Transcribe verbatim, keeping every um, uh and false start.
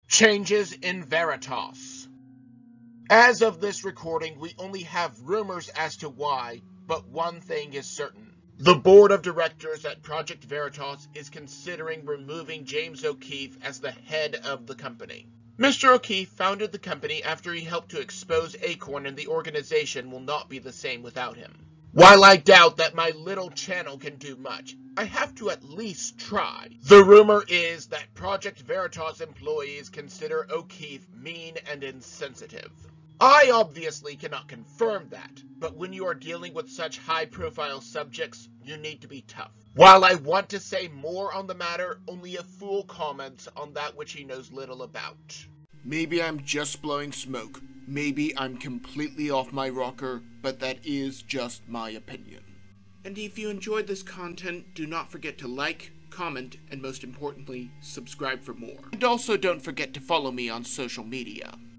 Changes in Veritas. As of this recording, we only have rumors as to why, but one thing is certain. The board of directors at Project Veritas is considering removing James O'Keefe as the head of the company. Mister O'Keefe founded the company after he helped to expose Acorn, and the organization will not be the same without him. While I doubt that my little channel can do much, I have to at least try. The rumor is that Project Veritas employees consider O'Keefe mean and insensitive. I obviously cannot confirm that, but when you are dealing with such high-profile subjects, you need to be tough. While I want to say more on the matter, only a fool comments on that which he knows little about. Maybe I'm just blowing smoke. Maybe I'm completely off my rocker, but that is just my opinion. And if you enjoyed this content, do not forget to like, comment, and most importantly, subscribe for more. And also don't forget to follow me on social media.